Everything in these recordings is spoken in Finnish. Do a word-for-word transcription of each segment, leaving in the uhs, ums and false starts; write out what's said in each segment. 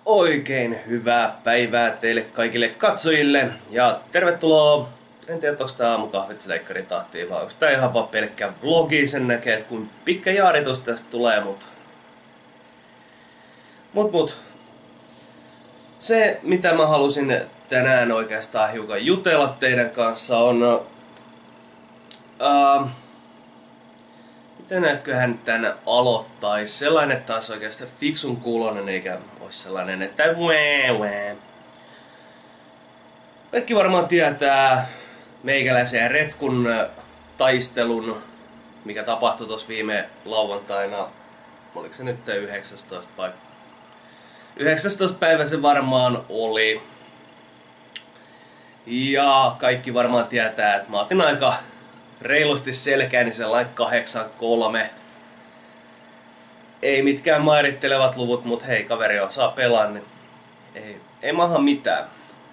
Oikein hyvää päivää teille kaikille katsojille ja tervetuloa. En tiedä, onko tää aamukahvitsleikkari tahtiin vai onko tää ihan vaan pelkkä vlogi, sen näkee, että kun pitkä jaaritus tästä tulee, mut... Mut mut. Se mitä mä halusin tänään oikeastaan hiukan jutella teidän kanssa on... Uh, Miten näköhän tän aloittais? Sellainen taas oikeastaan fiksun kuulonen eikä ois sellainen, että wää wää. Kaikki varmaan tietää meikäläisen ja Retkun taistelun, mikä tapahtui tuossa viime lauantaina. Oliko se nyt yhdeksästoista vai? yhdeksästoista päivä se varmaan oli. Ja kaikki varmaan tietää, että mä otin aika reilusti selkääni sellainen kahdeksan kolme. Ei mitkään mairittelevat luvut, mut hei, kaveri osaa pelaa, niin ei, ei maha mitään.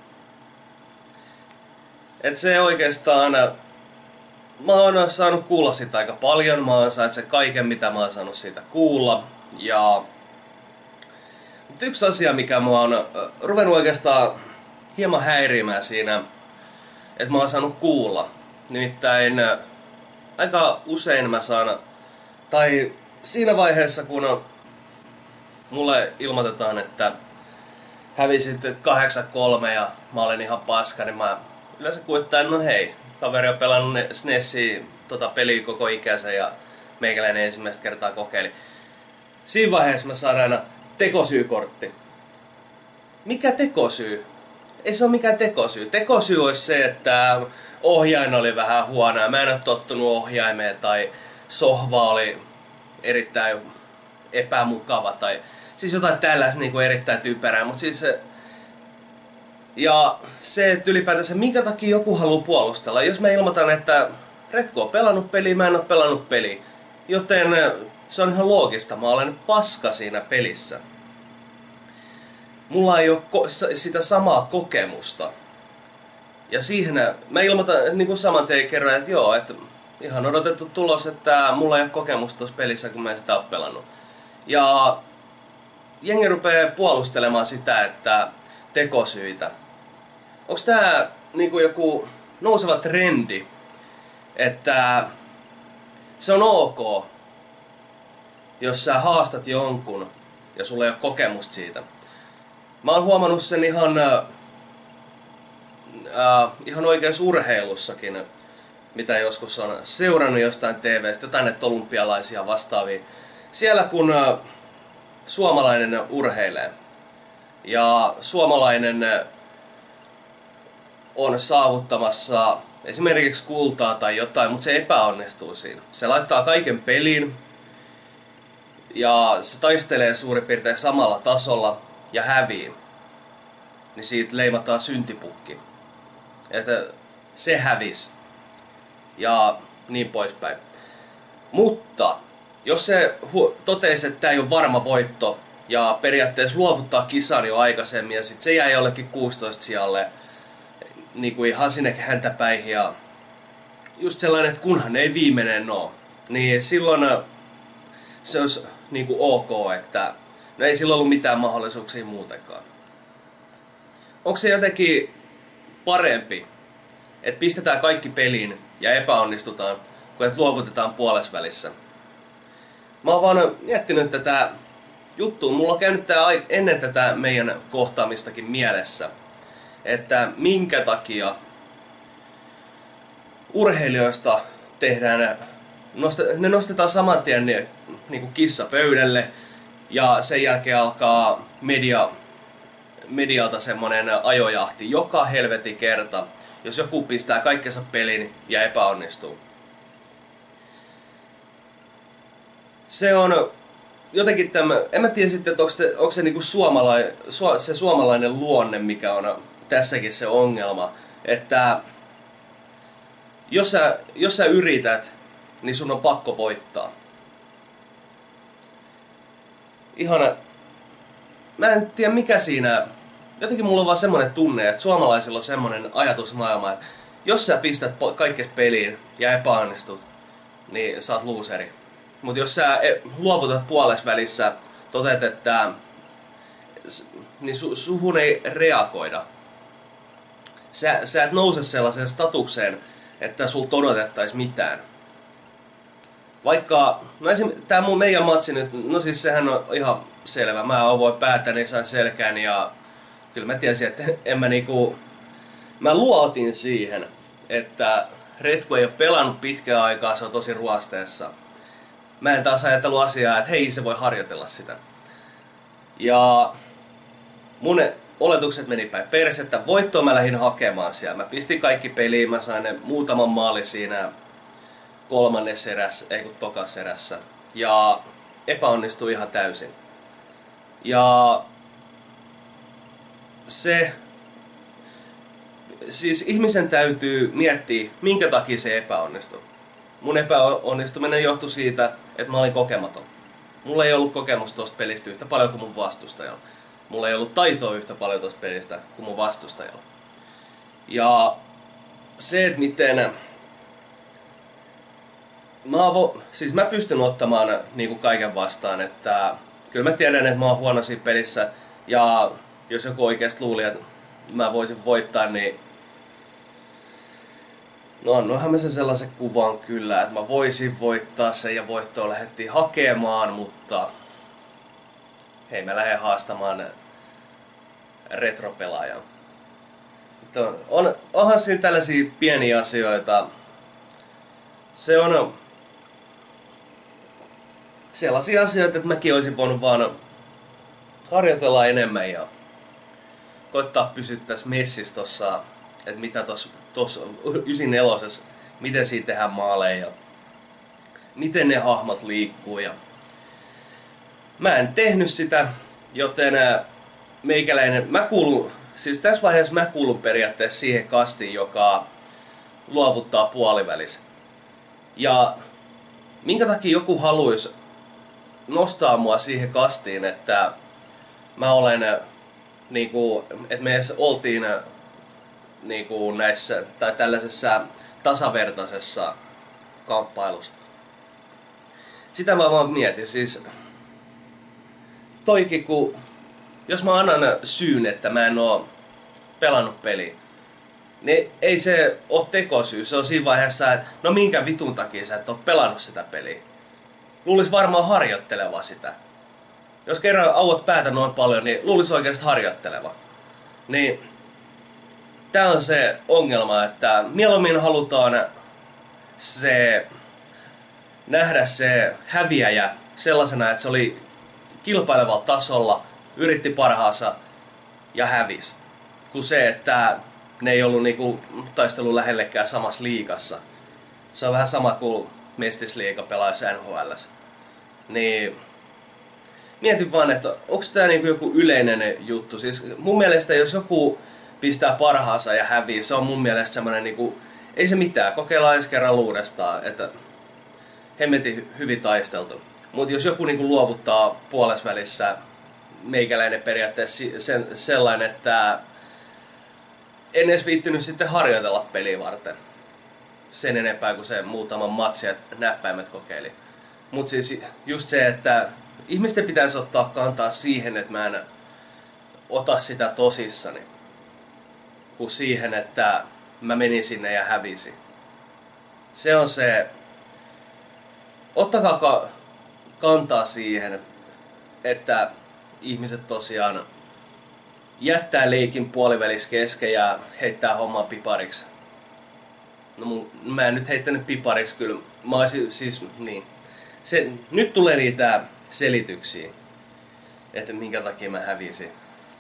Et se oikeastaan... Mä oon saanut kuulla siitä aika paljon, mä oon saanut sen kaiken mitä mä oon saanut siitä kuulla. Ja... Mut yksi asia mikä mua on ruvennut oikeastaan hieman häiriimään siinä, että mä oon saanut kuulla. Nimittäin aika usein mä saan, tai siinä vaiheessa kun mulle ilmoitetaan, että hävisit kahdeksan kolme ja mä olen ihan paska, niin mä yleensä kuittaan, no hei, kaveri on pelannut S N E Siä tota peliä koko ikänsä ja meikäläinen ensimmäistä kertaa kokeili. Siinä vaiheessa mä saan aina tekosyykortti. Mikä tekosyy? Ei se ole mikään tekosyy. Tekosyy olisi se, että ohjain oli vähän huonoa, mä en ole tottunut ohjaimeen tai sohva oli erittäin epämukava tai siis jotain tällaista niin kuin erittäin typerää, mutta siis se, ja se, että ylipäätänsä minkä takia joku haluaa puolustella, jos mä ilmoitan, että Retku on pelannut peliä, mä en ole pelannut peliä, joten se on ihan loogista, mä olen paska siinä pelissä. Mulla ei ole sitä samaa kokemusta. Ja siihen mä ilmoitan niin kuin saman tein kerran, että joo, että ihan odotettu tulos, että mulla ei ole kokemusta tuossa pelissä, kun mä en sitä ole pelannut. Ja jengi rupeaa puolustelemaan sitä, että tekosyitä. Onks tää niin kuin joku nouseva trendi, että se on ok, jos sä haastat jonkun ja sulla ei ole kokemusta siitä. Mä oon huomannut sen ihan... Uh, ihan oikeassa urheilussakin, mitä joskus on seurannut jostain T V:stä, jotain näitä olympialaisia vastaavia. Siellä kun uh, suomalainen urheilee ja suomalainen on saavuttamassa esimerkiksi kultaa tai jotain, mutta se epäonnistuu siinä. Se laittaa kaiken peliin ja se taistelee suurin piirtein samalla tasolla ja hävii. Niin siitä leimataan syntipukki. Että se hävisi ja niin poispäin. Mutta jos se totesi, että tämä ei ole varma voitto ja periaatteessa luovuttaa kisan jo aikaisemmin ja sitten se jäi jollekin kuusitoista sijalle niin kuin ihan sinne häntäpäihin ja just sellainen, että kunhan ei viimeinen ole, niin silloin se olisi niin kuin ok, että no ei silloin ollut mitään mahdollisuuksia muutenkaan. Onko se jotenkin parempi, että pistetään kaikki peliin ja epäonnistutaan, kun että luovutetaan puolesvälissä? Mä oon vaan miettinyt tätä juttua. Mulla on käynyt tää ennen tätä meidän kohtaamistakin mielessä, että minkä takia urheilijoista tehdään, ne nostetaan saman tien niin kuin kissa pöydälle ja sen jälkeen alkaa media medialta semmonen ajojahti joka helvetin kerta, jos joku pistää kaikkensa pelin ja epäonnistuu. Se on jotenkin tämä, en mä tiedä sitten, että onko, te, onko se, niinku suomalai, su, se suomalainen luonne, mikä on tässäkin se ongelma, että jos sä, jos sä yrität, niin sun on pakko voittaa. Ihana. Mä en tiedä mikä siinä... Jotenkin mulla on vaan semmonen tunne, että suomalaisilla on semmonen ajatusmaailma, että jos sä pistät kaikkes peliin ja epäonnistut, niin sä oot looseri. Mut jos sä luovutat puolesvälissä, toteat, että niin su, suhun ei reagoida. Sä, sä et nouse sellaiseen statukseen, että sulta odotettaisiin mitään. Vaikka, no esim, tää mun meidän matsi nyt, no siis sehän on ihan selvä. Mä avoin päätäni, sain selkään ja kyllä mä tiesin, että en mä niinku... Mä luotin siihen, että Retku ei ole pelannut pitkään aikaa, se on tosi ruosteessa. Mä en taas ajatellut asiaa, että hei, se voi harjoitella sitä. Ja mun oletukset meni päin persettä. Voittoa mä lähdin hakemaan siellä. Mä pistin kaikki peliin, mä sain ne muutaman maali siinä kolmannessa erässä, ei kun tokassa erässä. Ja epäonnistui ihan täysin. Ja se... Siis ihmisen täytyy miettiä, minkä takia se epäonnistui. Mun epäonnistuminen johtui siitä, että mä olin kokematon. Mulla ei ollut kokemusta tosta pelistä yhtä paljon kuin mun vastustajalla. Mulla ei ollut taitoa yhtä paljon tosta pelistä kuin mun vastustajalla. Ja se, että miten... Mä, vo... siis mä pystyn ottamaan niin kuin kaiken vastaan, että kyllä mä tiedän, että mä oon huono siinä pelissä. Ja jos joku oikeasti luuli, että mä voisin voittaa, niin... No annoinhan mä sen sellaisen kuvan kyllä, että mä voisin voittaa sen ja voittoa lähdettiin hakemaan, mutta hei, mä lähden haastamaan retropelaajan. On, onhan siinä tällaisia pieniä asioita. Se on sellaisia asioita, että mäkin olisin voinut vaan harjoitella enemmän ja koittaa pysyä tässä messissä tossa, että mitä tossa tuossa yhdeksänkymmentäneljä, miten siitä tehdään maaleja ja miten ne hahmot liikkuu. Ja mä en tehnyt sitä, joten meikäläinen, mä kuulun, siis tässä vaiheessa mä kuulun periaatteessa siihen kastiin, joka luovuttaa puolivälissä. Ja minkä takia joku haluaisi nostaa mua siihen kastiin, että mä olen, niinku, että me edes oltiin niinku näissä tai tällaisessa tasavertaisessa kamppailussa. Sitä mä vaan mietin, siis toikin kun, jos mä annan syyn, että mä en oo pelannut peliä, niin ei se oo tekosyy, se on siinä vaiheessa, että no minkä vitun takia sä et oo pelannut sitä peliä. Luulis varmaan harjoitteleva sitä. Jos kerran auot päätä noin paljon, niin luulis oikeasti harjoitteleva. Niin tää on se ongelma, että mieluummin halutaan se, nähdä se häviäjä sellaisena, että se oli kilpailevalla tasolla, yritti parhaansa ja hävisi. Kuin se, että ne ei ollut niinku taistelu lähellekään samassa liigassa. Se on vähän sama kuin Mestisliiga pelaisi N H L:ssä. Niin mietin vaan, että onko tää niinku joku yleinen juttu. Siis mun mielestä jos joku pistää parhaansa ja hävii, se on mun mielestä semmonen niinku, ei se mitään, kokeillaan ensi kerran uudestaan, että hemmetin hyvin taisteltu. Mut jos joku niinku luovuttaa puolesvälissä, meikäläinen periaatteessa sen, sellainen, että en edes viittynyt sitten harjoitella peliä varten. Sen enempää kuin se muutaman matsi ja näppäimet kokeili. Mut siis just se, että ihmisten pitäisi ottaa kantaa siihen, että mä en ota sitä tosissani. Kuin siihen, että mä menin sinne ja hävisin. Se on se... Ottakaa ka- kantaa siihen, että ihmiset tosiaan jättää leikin puolivälissä kesken ja heittää hommaa pipariksi. No mun, mä en nyt heittänyt pipariksi kyllä. Mä olisin siis, niin. Se, nyt tulee niitä selityksiä, että minkä takia mä hävisin.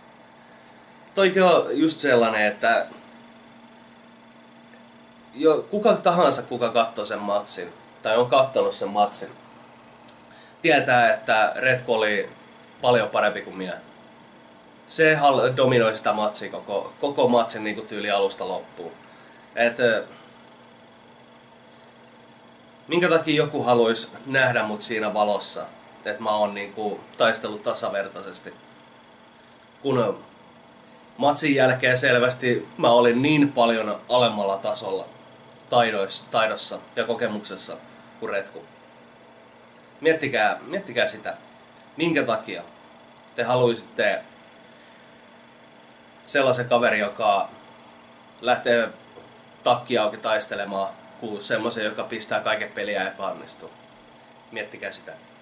Toikin on just sellainen, että jo, kuka tahansa, kuka katsoo sen matsin, tai on kattonut sen matsin, tietää, että Retku oli paljon parempi kuin minä. Se dominoi sitä matsia koko, koko matsin niin kuin tyyli alusta loppuun. Et, minkä takia joku haluaisi nähdä mut siinä valossa, että mä oon niin kuin taistellut tasavertaisesti. Kun matsin jälkeen selvästi mä olin niin paljon alemmalla tasolla taidoissa, taidossa ja kokemuksessa kuin Retku. Miettikää, miettikää sitä, minkä takia te haluaisitte sellaisen kaveri, joka lähtee takki auki taistelemaan, kuin semmoisen, joka pistää kaiken peliä ja epäonnistuu. Miettikää sitä.